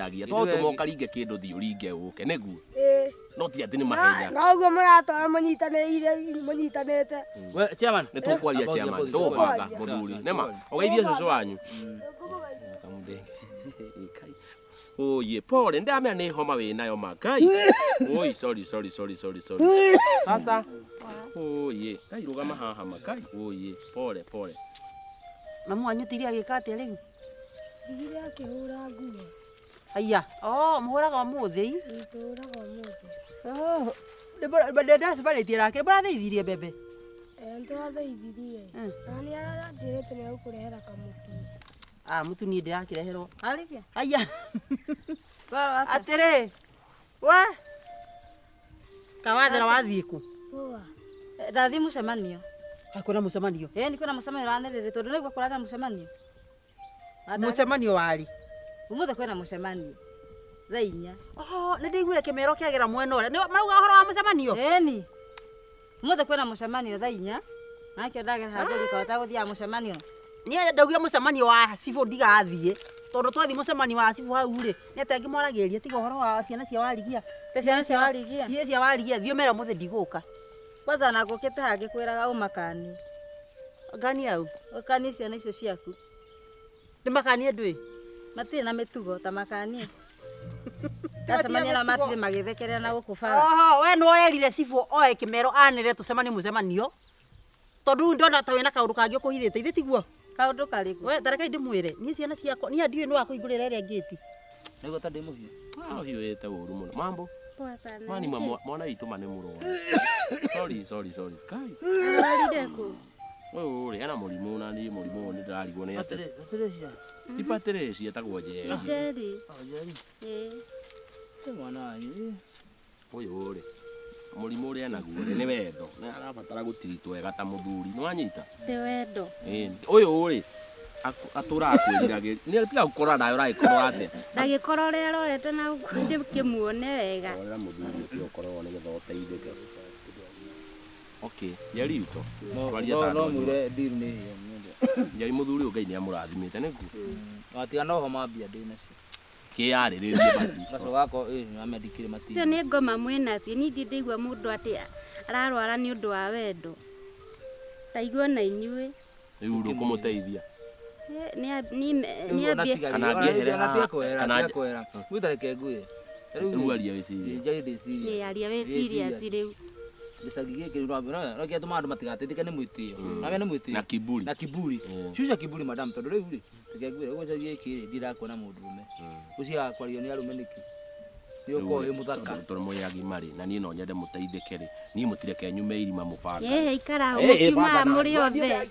mateng'eragia to tumoka ringe kindu thi uringe uke niguo no ti ati ni mahenya no guo muratwara munyitanite we chairman ni tukwaria chairman tubanga muthuri nema ugeithie cucu wanyu oye pole ndamea ni homa winayo makai oi sorry sasa oye kai rugama haha makai oye pole mamu anyutiria gikate riu ndigire akihura nguo aya muhuraga muthi turaga umuthi ndenda cibarĩtie nake mũratheithirie mbembe nĩtwatheithirie na nĩ aranjĩrĩte nĩ agũkũrehera kamutu mutu niĩ ndĩrakĩreherwo Alikia. aya Bora atĩrĩ we kawathera wathiĩ kũ ndathi mũcemanio kwĩna mũcemanio nĩ kwĩna mũcemanio ranĩrĩrĩ tondũ nĩguo kũraga mũcemanio mũcemanio warĩ ũmũthĩ kwĩna mũcemanio thaa 4 nĩ ndĩiguire kĩmero kĩagĩra mwena ũrĩa marauga ũhoro wa mũcemanio ĩni ũmũthĩ kwĩna mũcemanio thaa 4 nakĩo ndagera handũ gĩkahota gũthiaga mũcemanio niĩ ndaugire mũcemanio wa cibũ ndigathiĩ tondũ twathiĩ mũcemanio wa cibũ hau rĩ nĩ atĩ angĩmwaragĩria tiga ũhoro wa ciana cia warigia ciana cia warigia ciĩ cia warigia thiĩ ũmere mũthĩ ndigũka kwanza na ngũkĩte hangĩ kwĩraga ũmakani ngani au ũkani ciana icio ciaku ndĩmakanie ndwĩ matirĩ na mĩtugo ta makanie tacemania na matirĩ magĩthekerera na gũkũ bara we nĩ ũrerire cibũ oe kĩmero anĩre tũcemanie mũcemanio tondũ ndona ta wĩna kaũndũ kangĩ ũkũhithĩte ithe tiguo kaũndũ karĩkũ we tareka ndĩmwĩre niĩ ciana ciakwa niĩ ndiũĩ nĩ wakũhingũrĩra ĩrĩa ngĩti nĩguo ta ndĩmũhiũ hiũĩte ũru mũno mambo poa sana mani mwana witũ ma nĩ mũrwaru sorry sky ararire kũ ũrĩ ana mũrimũ na nĩ mũrimũ nĩ ndĩrarigwo nĩ atĩ Patricia ti Patricia etagwo Njeri Njeri mwana wanyu ũyũ ũrĩ mũrimũ ũrĩa naguo nĩ wendo nĩ arabatara gũtiritwo wega ta mũthuri nĩ wanyita ti wendo ũyũ ũrĩ atũra akwĩriragĩria nĩ tiga gũkorwo nayo ũragĩkorwo atĩa ndagĩkorwo ũrĩa arorete na ndĩkĩmuone wega ũrĩa mũthuri ũcio ũkorwo nĩgetha ũteithĩke okay Njeri witũ no mwĩre deal nĩ hiyo Njeri mũthuri Ngai nĩ amũrathimĩte nĩguo watiga no homa mbia ndĩ nacio kĩarĩrĩrie basi gaco gako amendikire mati icio nĩ ngoma mwĩnacio ningĩ ndaigua mũndũ atĩ ararwara nĩ ũndũ wa wendo ndaigua na inyuĩ rĩu ndũkũmũteithia nĩ ambie kana angĩehere haha kana kwera gwitareke ngũye rĩu aria wĩcirie njari ndĩcirie nĩ aria wĩ serious rĩu gĩcagi gĩkĩ no gĩatũma andũ matigateithĩke nĩ mwĩtĩo nawe nĩ mwĩtĩo na kiburi cuca kiburi madam tondũ rĩu rĩ tũkengwĩra ũguo gĩcagi gĩkĩ ndirakuona mũndũrũme ũcio akwario nĩ arũme nĩkĩ nĩ ũkorwo wĩ mũthaka tondũ mũrĩ agima rĩ na niĩ no nyende mũteithĩke rĩ niĩ mũtireke nyume irima mũbanga ikara mũkiuma mũrĩ othe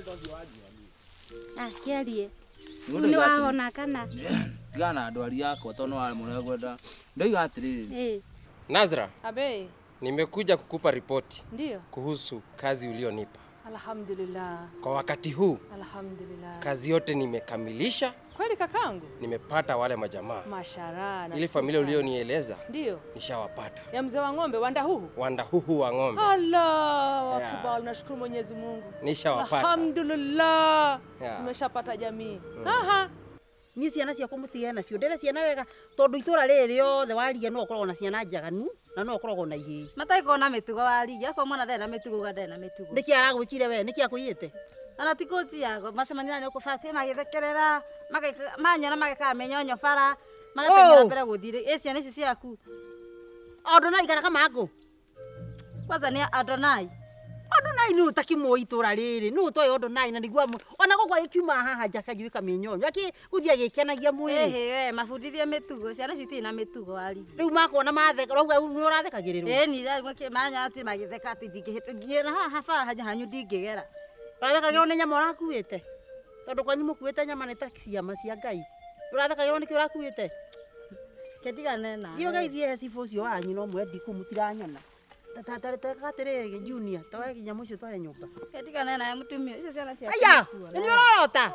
kĩarie rĩu nĩ wahona kana tigana ndwari yakwa tondũ warĩ mũno gwenda ndoiga atĩrĩrĩ Nazra, Abe, nimekuja kukupa ripoti ndio. kuhusu kazi ulionipa. Alhamdulillah. Kwa wakati huu Alhamdulillah. kazi yote nimekamilisha, Kweli kakangu? nimepata wale majamaa. Mashallah. Ile familia ulionieleza ndio nishawapata. ya mzee wa ng'ombe Wandahuhu. Wandahuhu wa ng'ombe. Allah akbar, nashukuru Mwenyezi Mungu. Nishawapata. Alhamdulillah. Nimeshapata jamii. Aha. niĩ ciana ciakwa mũtige nacio ndere ciana wega tondũ itũra rĩrĩ rĩothe warigia no ũkoragwo na ciana njaganu na no ũkoragwo na ihĩĩ mataikorwo na mĩtugo warigia akorwo mwana ndarĩ na mĩtugo uga ndarĩ na mĩtugo nĩkĩ aragwĩkire we nĩkĩ akũiyĩte ona ti kũnjiago macemania nĩ ũkũbatiĩ magĩthekerera manyona magĩkaga mĩnyonyo bara magateng'era mbere gũthiĩ ciana ici ciaku Adonai kana kama ako kwanza nĩ Adonai Adonai nĩ ũtakĩmũĩ itũra rĩrĩ nĩ ũtoĩ Adonai na nĩguo ona gũkũ agĩkiuma haha nja kajũĩ kamĩnyonyo gũthiĩ agĩkenagia mwĩrĩ we mabundithie mĩtugo ciana ici itirĩ na mĩtugo wari rĩu makona matheka rauga nĩ ũrathekagĩrĩrwo ĩni manya atĩ magĩtheka atĩ ndingĩhĩtũkia haha bara hanyu ndingĩgera ũrathekagĩrwo nĩ nyama ũrakuĩte tondũ kwanyu mũkuĩte nyama nĩ ta ciama cia Ngai ũrathekagĩrwo nĩkĩ ũrakuĩte ketigane na thiĩ ũgeithie cibũ ũcio wanyu no mwendi kũu mũtiranyona tatĩrĩ junior tawe kinyamũ ũcio tware nyũmba ketigane naye mũtumia icio ciana ciaku aya nĩ ũrorota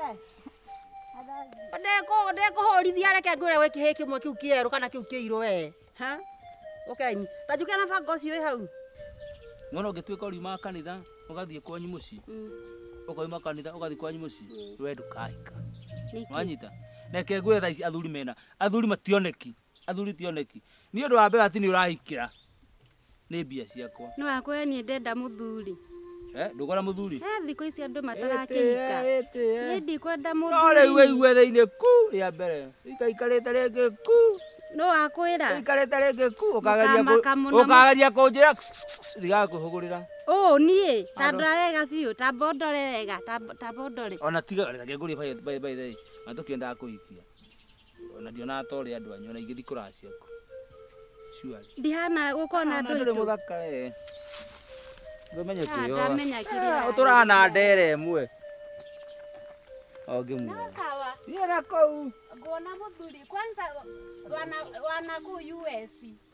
ndekũhũrithia reke ngwĩre gwĩ kĩhĩ kĩmwe kĩu kĩerũ kana kĩu kĩirũ we ha ũkeni ta njũkĩra na banga ũcio wĩ hau nona ũngĩtuĩka ũriuma kanitha ũgathiĩ kwanyu mũciĩ ũkoima kanitha ũgathiĩ kwanyu mũciĩ we ndũkahika wanyita Reke ngwĩre thaa ici athuri mena. Athuri mationeki. Athuri tioneki. Nĩ ũndũ wa mbere ati nĩ ũrahikĩra. Nĩ mbia ciakwa. No akwe ni ndenda muthuri. Ndũkora muthuri? Thikũ ici andũ matarakĩhika. Nĩ ndikwenda No muthuri. rĩu wĩigue thĩinĩ ku rĩa mbere. Ikaikarĩte rĩngĩ ku. No akwĩra. Ikarĩte rĩngĩ ku ũkagaria kũnjĩra ndigakũhũgũrĩra. Niĩ ta ndorega biũ ta mbondorega ta mbondore. Ona tiga reke ngũrie by the way. Na tũkĩendaga kũhikia. Ona ndionaga ta ũrĩa andũ anyu ona ingĩthiĩ kũracia ciaku. Sure. Ndihana gũkona andũ ndũ mũthaka ngũmenya kĩyo. Ndamenya kĩrĩa. Ũtũrana ndere ĩmwe. Ngĩmwe. Kawa. Thiĩ na kũu. Ngona muthuri kwanza wana ku US.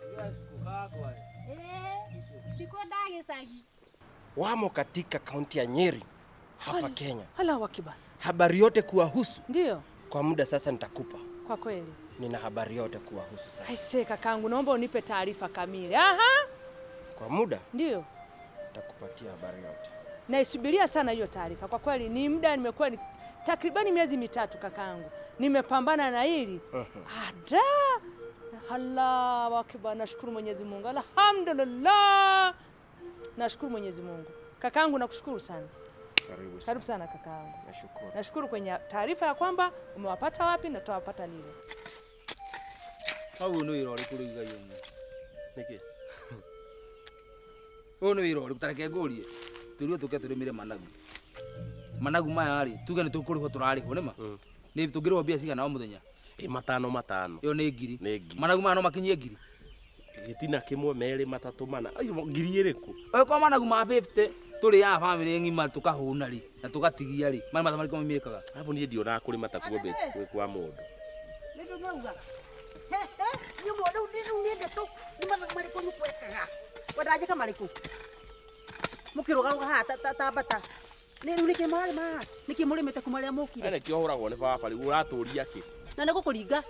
Ndikwenda gĩcagi. Wamo katika kaunti ya Nyeri hapa Kenya. Allahu Akbar. Habari yote kuwahusu. Ndio. Kwa muda sasa nitakupa. Kwa kweli. Nina habari yote kuwahusu sasa. Aisee kakangu, naomba unipe taarifa kamili. Aha. Kwa muda? Ndio. Nitakupatia habari yote. Naisubiria sana hiyo taarifa. Kwa kweli ni muda nimekuwa takribani miezi mitatu kakangu. Nimepambana na hili. Ada. Allahu Akbar, nashukuru Mwenyezi Mungu. Alhamdulillah. Nashukuru Mwenyezi Mungu. Kakangu nakushukuru sana. Karibu sana kakangu. Nashukuru. Nashukuru kwenye taarifa ya kwamba umewapata wapi na tutawapata lini. Hau nĩ wĩra ũrĩkũ rĩu gai ũmwe? Nĩkĩ? Ũyũ nĩ wĩra ũrĩkũ tareke ngũrie. Tũrio tũke tũrĩmĩre managu. Managu maya rĩ, tuge nĩ tũkũrĩhwo tũrarĩhwo nĩma? Nĩ tũngĩrĩhwo mbia cigana o mũthenya? Matano. Yo nĩ ngiri. Nĩ ngiri. Managu maya no makinyie ngiri? Gĩtina kĩmwe merĩ matatũ mana. Ngiri ĩrĩkũ? Kwa managu ma 50 tũrĩ ya family ng'ima tukahũna rĩ na tũgatigia rĩ. Maya mathamarĩko maumĩrĩkaga. Alafu niĩ ndionaga kũrĩma ta kuombete kwa mũndũ. Nĩ ndũmauga. Ni mũndũ nĩ ndeto ni marĩkũ mũkwekaga. Wandaje marĩkũ? Mũkĩrũgarũga haha ta bata. Nĩ rĩu nĩkĩ marĩ ma? Nĩkĩ mũrĩmĩte kuma rĩa mũkire? Ene kĩo hũragwo nĩ baba rĩu ũratũria kĩ? Na nĩ gũkũringa.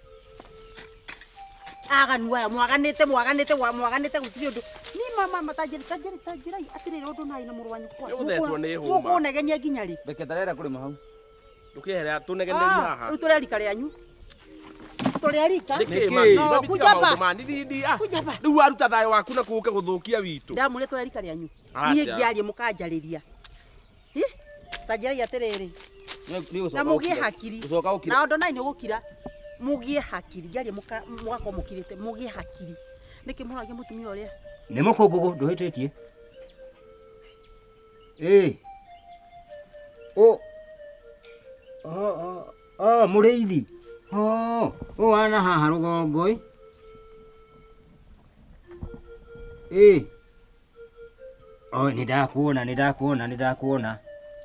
Aganu aya mwaganĩte gũtirĩ ũndũ. Ni mama matajiri atirĩ ũndũ naĩ na mũrũ wanyu kwa. Ũgũthecwo nĩ hũma. Mũkũnegenia nginya rĩ? Reke tarera kũrĩma hau. Ndũkĩhera tũnegeneri haha. Rĩu tũrerika rĩanyu. Tũrerika. No kujaba. Kujaba. Rĩu waruta thayũ waku na kũũke gũthũkia witũ. Ndamũrĩ tũrerika rĩanyu. Niĩ ngĩaria mũkanjarĩria. Tajiri atirĩrĩ. Na mũgie hakiri. Na ũndũ naĩ nĩ ũgũkira. Mugie hakiri ngĩaria mũgakorwo mũkirĩte mugie hakiri. Nĩkĩ mũragia mũtumia ũrĩa? Nĩ mũkũngũgũ ndũhĩtĩtie. Mũrĩithi. Wana haha rũgongo. Nĩndakuona.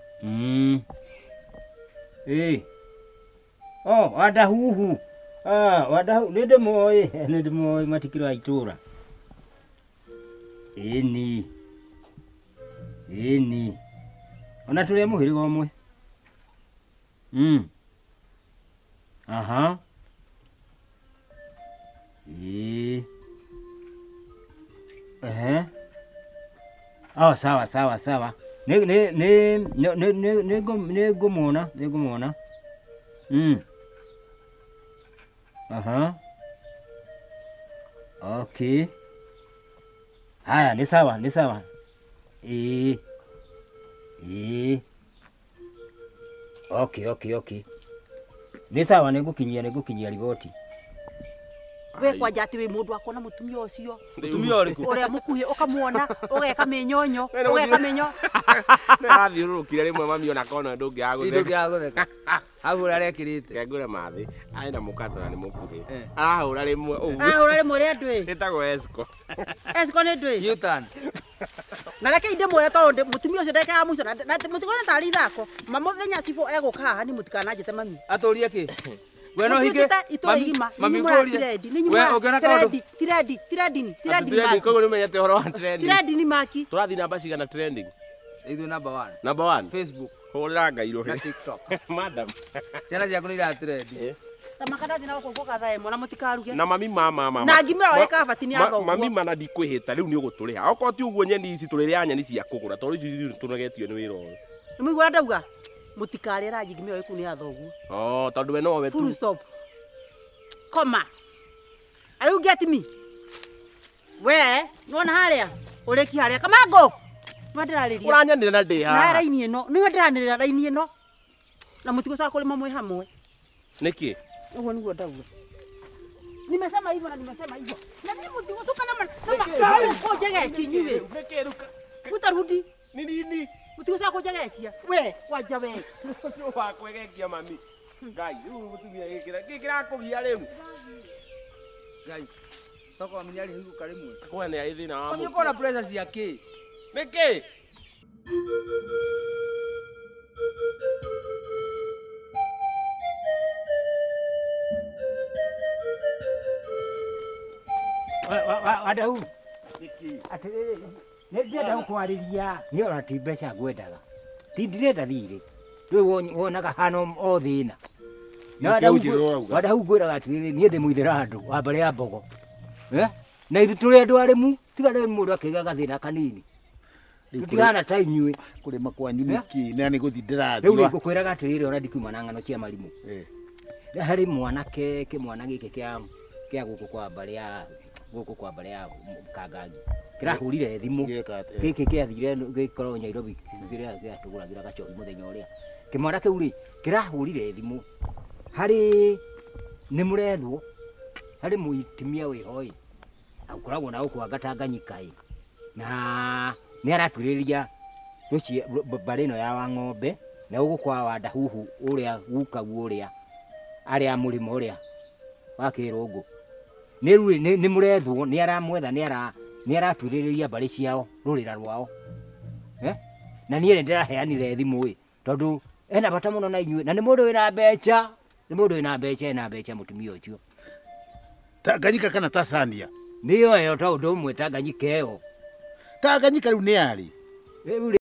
Wadahuhu. Wadahu nĩndĩmoĩ matikĩrĩ a itũra. Ĩni. Ona tũrĩ mũhĩrĩga ũmwe. Aha. Sawa. Nĩngũmuona. Aha. Okay. Haya, ni sawa. Okay. Ni sawa nĩngũkinyia riboti. We kwanja ati we mũndũ akona mũtumia ũcio. Mũtumia ũrĩkũ? Ũrĩa mũkuhĩ ũkamuona, ũgeka mĩnyonyo, ũgeka mĩnyo. Nĩ arathiũrũrũkire rĩmwe mami ona kona ndũngĩagũtheka. Hau arekĩrĩte. Ngengũre mathĩ. Arĩ na mũkatũ na nĩ mũkuhĩ. Arahũra rĩmwe ũguo. Arahũra rĩmwe rĩa ndwĩ. Ĩtagwo Esco. Esco nĩ ndwĩ. Yutan. Na reke inde mwere tondũ mũtumia ũcio ndeka ya mũico na mũtikona tarĩ ithako. Mũthenya cibũ egũka haha nĩ mũtikananjĩte mami. Atũria kĩ? We no hige. Mami mũratiredi. Nĩ nyuma. Tiredi. Koguo nĩmenyete ũhoro wa trending. Tiredi ni maki. Tũrathiĩ namba cigana trending? Ithuĩ number 1. Number 1. Facebook. Hũrĩra ngairũ na he. TikTok. Madam. Ciana ciaku nĩ iratrend. Tamakadathi na gũkũ gathae mwana mũtikaruge. Na mami mama. Na ngimera weka bati ni atho. Mami mana ndikwĩhĩta rĩu nĩ ũgũtũrĩha. Okorwo ti ũguo nyeni ici tũrĩrĩa nyeni cia kũgũra tondũ ici tũnegetio nĩ wĩra ũyũ. Nĩ mũigua ndauga? mutikare rangi ngime oiku ni athoguo tondu we no we full stop koma are you get me we nuona haria ureki haria Kamango ndirariria uranyanira na ndi na raini ino ni ndiranirira raini ino na mutigo sa kulima mwe hamwe niki uguo niguo ndauga nimesema hivyo na nimesema hivyo na mimi mutigo suka na kujege kinyuwe nikiruka utarudi ni nini mutigo sa kujegekia we waja we no wa kwegekia mami ngai mutumia gikira kugia riu Ngai toko aminyari higu karimwe kwa ni aithina wa mu ko na pressure ciake niki wadau atiriri ndirenda gukwariria ni ora ti mbeca ngwendaga ti ndirenda thirĩ rĩu wonaga hano o thĩna wadau ngwĩraga atiriri niĩ ndĩ mũithĩrandu wa mbere ya mbogo na ithu tũrĩ andũ arĩmu tiga rĩu mũndũ akĩgĩa gathĩna kanini tũtigana ta inyuĩ kũrĩma kwanyu nĩkĩ na nĩ gũthi ndĩrathiĩ rĩu ngũkwĩraga atiriri ona ndikiuma na ng'ano cia marimũ harĩ mwanake kĩmwana gĩkĩ kĩa gũkũ kwa mbere ya Kangangi kirahurire thimũ gĩkĩ kĩathire gĩkorwo Nairobi kĩrĩa gĩatũgũragĩra gacohi mũthenya ũrĩa kĩmwana kĩu rĩ kĩrahurire thimũ harĩ nĩ mũrethwo harĩ mũitimia wĩhoi akoragwo na gũkũ Gatanganyika na nĩ aratwĩrĩria rũciĩ mbarĩ ĩno ya Wang'ombe na gũkũ kwa Wandahuhu ũrĩa gukagu ũrĩa arĩa mũrĩmo ũrĩa wa Kĩrũngũ nĩ mũrethwo nĩ aramwetha nĩ aratwĩrĩria mbarĩ ciao rũrĩra rwao na niĩ ndĩraheanire thimũ tondũ ena bata mũno na inyuĩ na nĩ mũndũ wĩna mbeca ena mbeca mũtumia ũcio Tanganyika kana Tanzania nĩyo ĩyo ta ũndũ ũmwe Tanganyika ĩyo Tanganyika rĩu nĩ arĩ